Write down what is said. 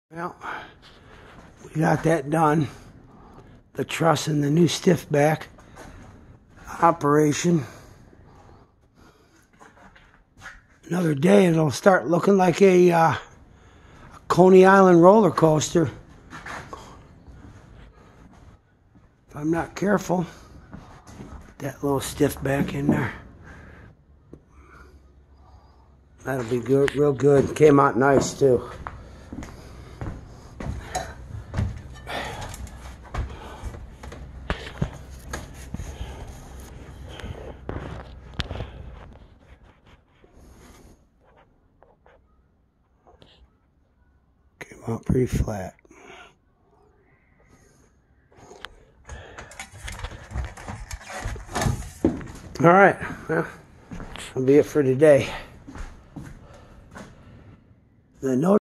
Well, we got that done. The truss and the new stiff back operation. Another day and it'll start looking like a Coney Island roller coaster. If I'm not careful, put that little stiff back in there. That'll be good, real good. Came out nice too. Came out pretty flat. All right, well, that'll be it for today. The note